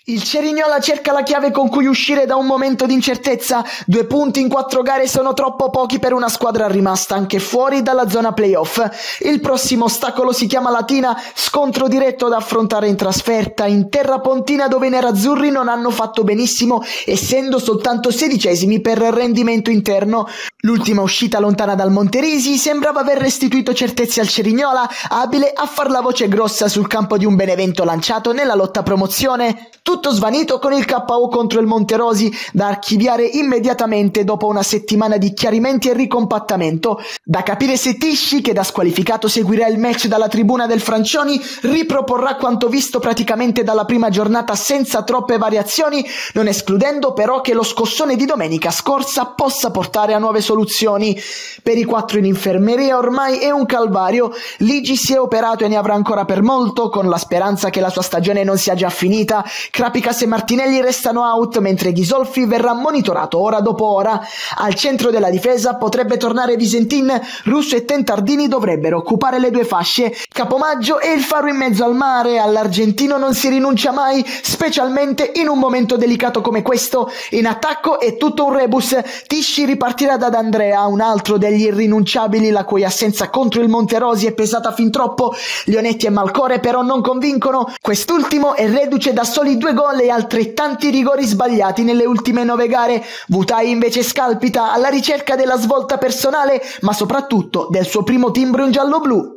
Il Cerignola cerca la chiave con cui uscire da un momento di incertezza. 2 punti in 4 gare sono troppo pochi per una squadra rimasta anche fuori dalla zona playoff. Il prossimo ostacolo si chiama Latina, scontro diretto da affrontare in trasferta in terra pontina, dove i nerazzurri non hanno fatto benissimo, essendo soltanto 16esimi per rendimento interno. L'ultima uscita lontana dal Monterisi sembrava aver restituito certezze al Cerignola, abile a far la voce grossa sul campo di un Benevento lanciato nella lotta promozione. Tutto svanito con il KO contro il Monterosi, da archiviare immediatamente dopo una settimana di chiarimenti e ricompattamento. Da capire se Tisci, che da squalificato seguirà il match dalla tribuna del Francioni, riproporrà quanto visto praticamente dalla prima giornata senza troppe variazioni, non escludendo però che lo scossone di domenica scorsa possa portare a nuove soluzioni. Per i 4 in infermeria ormai è un calvario. Ligi si è operato e ne avrà ancora per molto, con la speranza che la sua stagione non sia già finita. Crapicas e Martinelli restano out, mentre Ghisolfi verrà monitorato ora dopo ora. Al centro della difesa potrebbe tornare Visentin, Russo e Tentardini dovrebbero occupare le 2 fasce. Capomaggio è il faro in mezzo al mare, all'argentino non si rinuncia mai, specialmente in un momento delicato come questo. In attacco è tutto un rebus. Tisci ripartirà da D'Andrea, un altro degli irrinunciabili, la cui assenza contro il Monterosi è pesata fin troppo. Leonetti e Malcore però non convincono, quest'ultimo è reduce da soli 2 gol e altrettanti rigori sbagliati nelle ultime 9 gare. Vutai invece scalpita alla ricerca della svolta personale, ma soprattutto del suo primo timbro in giallo-blu.